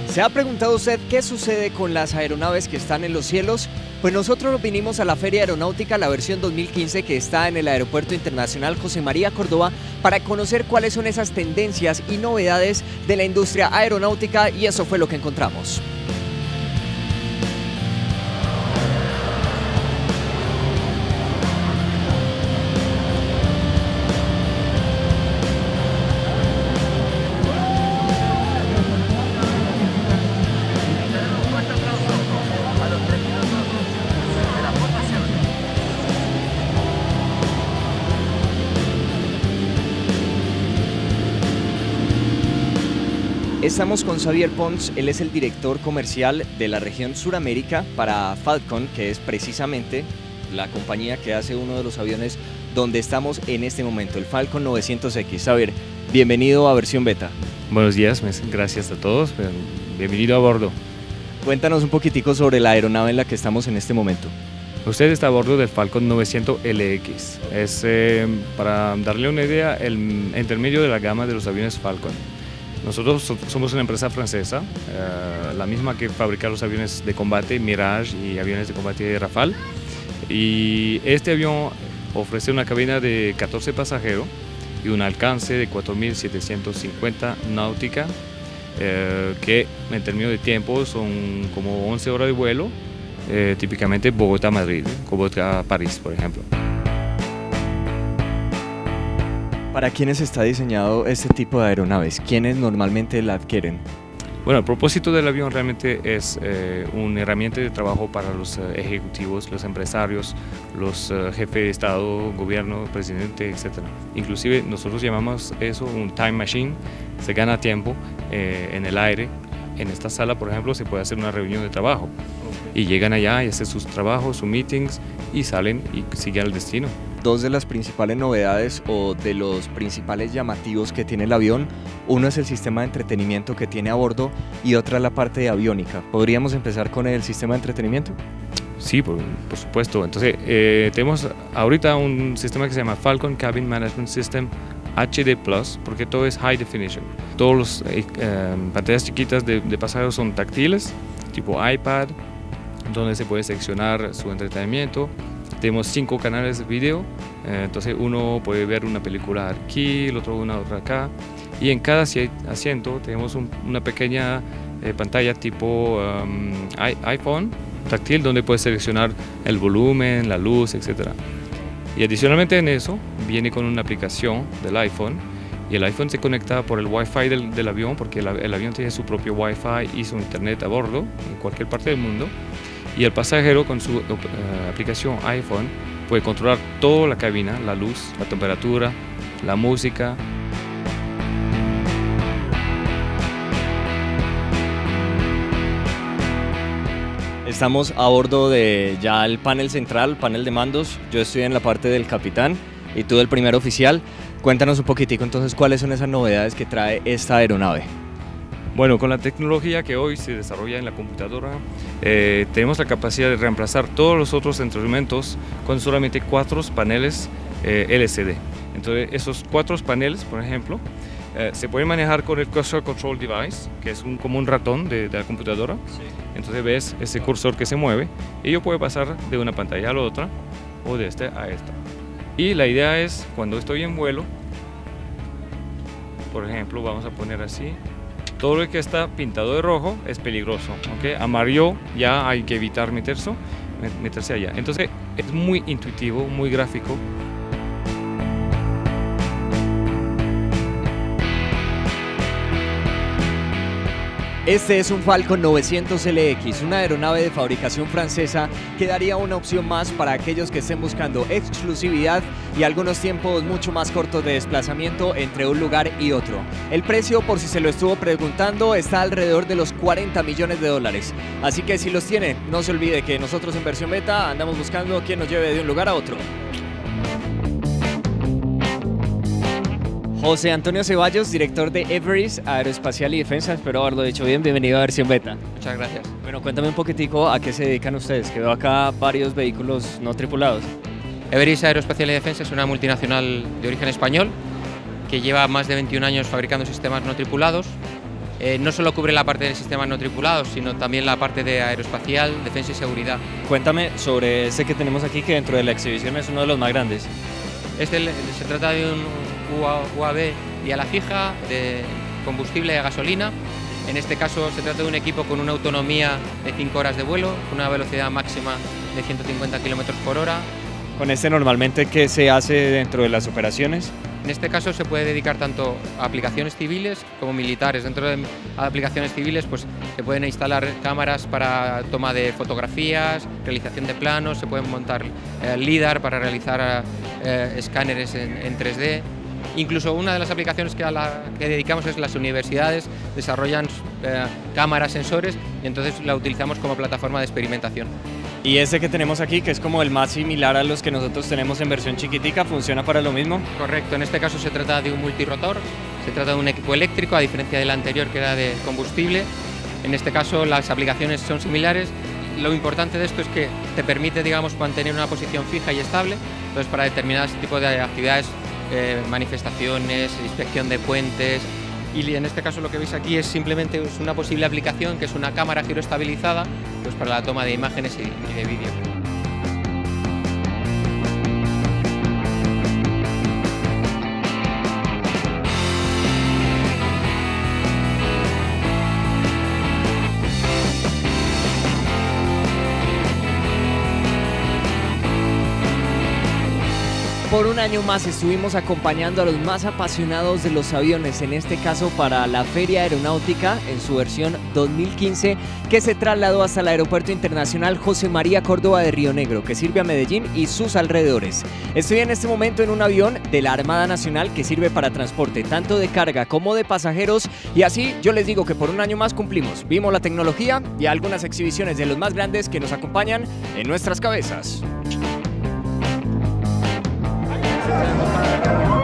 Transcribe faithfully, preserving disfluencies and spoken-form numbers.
¿Se ha preguntado usted qué sucede con las aeronaves que están en los cielos? Pues nosotros vinimos a la Feria Aeronáutica, la versión dos mil quince, que está en el Aeropuerto Internacional José María Córdoba, para conocer cuáles son esas tendencias y novedades de la industria aeronáutica, y eso fue lo que encontramos. Estamos con Xavier Pons, él es el director comercial de la región Suramérica para Falcon, que es precisamente la compañía que hace uno de los aviones donde estamos en este momento, el Falcon novecientos X. Xavier, bienvenido a Versión Beta. Buenos días, gracias a todos, bienvenido a bordo. Cuéntanos un poquitico sobre la aeronave en la que estamos en este momento. Usted está a bordo del Falcon novecientos L X, es, eh, para darle una idea, el intermedio de la gama de los aviones Falcon. Nosotros somos una empresa francesa, eh, la misma que fabrica los aviones de combate Mirage y aviones de combate Rafale. Y este avión ofrece una cabina de catorce pasajeros y un alcance de cuatro mil setecientos cincuenta náutica, eh, que en términos de tiempo son como once horas de vuelo, eh, típicamente Bogotá-Madrid, Bogotá-París, por ejemplo. ¿Para quiénes está diseñado este tipo de aeronaves? ¿Quiénes normalmente la adquieren? Bueno, el propósito del avión realmente es eh, una herramienta de trabajo para los eh, ejecutivos, los empresarios, los eh, jefes de Estado, gobierno, presidente, etcétera. Inclusive nosotros llamamos eso un time machine, se gana tiempo eh, en el aire. En esta sala, por ejemplo, se puede hacer una reunión de trabajo y llegan allá y hacen sus trabajos, sus meetings y salen y siguen al destino. Dos de las principales novedades o de los principales llamativos que tiene el avión, uno es el sistema de entretenimiento que tiene a bordo y otra la parte de aviónica. ¿Podríamos empezar con el sistema de entretenimiento? Sí, por, por supuesto. Entonces, eh, tenemos ahorita un sistema que se llama Falcon Cabin Management System H D Plus, porque todo es High Definition. Todos los eh, eh, pantallas chiquitas de, de pasajeros son táctiles, tipo iPad, donde se puede seleccionar su entretenimiento. Tenemos cinco canales de video, eh, entonces uno puede ver una película aquí, el otro una otra acá, y en cada asiento tenemos un, una pequeña eh, pantalla tipo um, iPhone táctil, donde puedes seleccionar el volumen, la luz, etcétera. Y adicionalmente en eso viene con una aplicación del iPhone, y el iPhone se conecta por el Wi-Fi del, del avión, porque el, el avión tiene su propio Wi-Fi y su internet a bordo en cualquier parte del mundo. Y el pasajero con su uh, aplicación iPhone puede controlar toda la cabina, la luz, la temperatura, la música. Estamos a bordo de ya el panel central, panel de mandos. Yo estoy en la parte del capitán y tú del primer oficial. Cuéntanos un poquitico entonces cuáles son esas novedades que trae esta aeronave. Bueno, con la tecnología que hoy se desarrolla en la computadora, eh, tenemos la capacidad de reemplazar todos los otros instrumentos con solamente cuatro paneles eh, L C D. Entonces, esos cuatro paneles, por ejemplo, eh, se pueden manejar con el Cursor Control Device, que es un, como un ratón de, de la computadora. Sí. Entonces ves ese cursor que se mueve y yo puedo pasar de una pantalla a la otra o de este a esta. Y la idea es, cuando estoy en vuelo, por ejemplo, vamos a poner así, todo lo que está pintado de rojo es peligroso, ¿okay? Amarillo ya hay que evitar meterse, meterse allá. Entonces es muy intuitivo, muy gráfico. Este es un Falcon novecientos L X, una aeronave de fabricación francesa que daría una opción más para aquellos que estén buscando exclusividad y algunos tiempos mucho más cortos de desplazamiento entre un lugar y otro. El precio, por si se lo estuvo preguntando, está alrededor de los cuarenta millones de dólares. Así que si los tiene, no se olvide que nosotros en Versión Beta andamos buscando quien nos lleve de un lugar a otro. José Antonio Ceballos, director de Everest Aeroespacial y Defensa, espero haberlo dicho bien, bienvenido a Versión Beta. Muchas gracias. Bueno, cuéntame un poquitico a qué se dedican ustedes, que veo acá varios vehículos no tripulados. Everest Aeroespacial y Defensa es una multinacional de origen español que lleva más de veintiún años fabricando sistemas no tripulados eh, no solo cubre la parte de sistemas no tripulados, sino también la parte de aeroespacial, defensa y seguridad. Cuéntame sobre ese que tenemos aquí, que dentro de la exhibición es uno de los más grandes. Este se trata de un U A V y a la fija de combustible a gasolina. En este caso se trata de un equipo con una autonomía de cinco horas de vuelo, una velocidad máxima de ciento cincuenta kilómetros por hora. ¿Con este normalmente qué se hace dentro de las operaciones? En este caso se puede dedicar tanto a aplicaciones civiles como militares. Dentro de aplicaciones civiles pues, se pueden instalar cámaras para toma de fotografías, realización de planos, se pueden montar eh, LIDAR para realizar eh, escáneres en, en tres D. Incluso una de las aplicaciones que, a la que dedicamos es las universidades desarrollan eh, cámaras, sensores, y entonces la utilizamos como plataforma de experimentación. ¿Y ese que tenemos aquí, que es como el más similar a los que nosotros tenemos en versión chiquitica, funciona para lo mismo? Correcto, en este caso se trata de un multirotor, se trata de un equipo eléctrico, a diferencia del anterior que era de combustible. En este caso las aplicaciones son similares. Lo importante de esto es que te permite, digamos, mantener una posición fija y estable. Entonces, para determinados tipos de actividades, eh, manifestaciones, inspección de puentes, y en este caso lo que veis aquí es simplemente es una posible aplicación, que es una cámara giroestabilizada, pues para la toma de imágenes y, y de vídeo. Por un año más estuvimos acompañando a los más apasionados de los aviones, en este caso para la Feria Aeronáutica en su versión dos mil quince, que se trasladó hasta el Aeropuerto Internacional José María Córdoba de Río Negro, que sirve a Medellín y sus alrededores. Estoy en este momento en un avión de la Armada Nacional que sirve para transporte tanto de carga como de pasajeros, y así yo les digo que por un año más cumplimos. Vimos la tecnología y algunas exhibiciones de los más grandes que nos acompañan en nuestras cabezas. Thank you.